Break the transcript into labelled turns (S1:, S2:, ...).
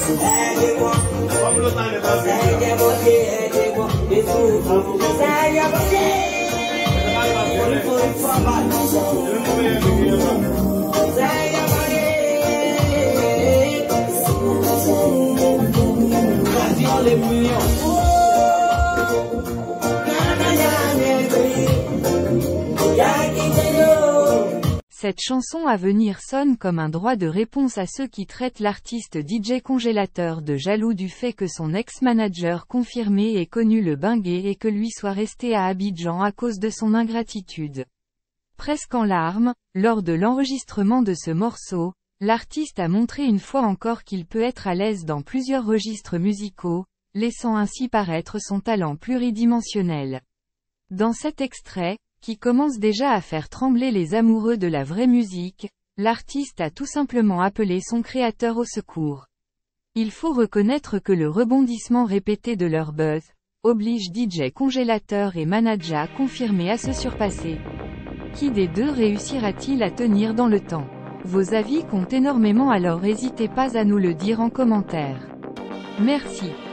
S1: Cette chanson à venir sonne comme un droit de réponse à ceux qui traitent l'artiste DJ Congélateur de jaloux du fait que son ex-manager confirmé ait connu le binguet et que lui soit resté à Abidjan à cause de son ingratitude. Presque en larmes, lors de l'enregistrement de ce morceau, l'artiste a montré une fois encore qu'il peut être à l'aise dans plusieurs registres musicaux, laissant ainsi paraître son talent pluridimensionnel. Dans cet extrait, qui commence déjà à faire trembler les amoureux de la vraie musique, l'artiste a tout simplement appelé son créateur au secours. Il faut reconnaître que le rebondissement répété de leur buzz oblige DJ Congélateur et manager confirmés à se surpasser. Qui des deux réussira-t-il à tenir dans le temps? Vos avis comptent énormément, alors n'hésitez pas à nous le dire en commentaire. Merci.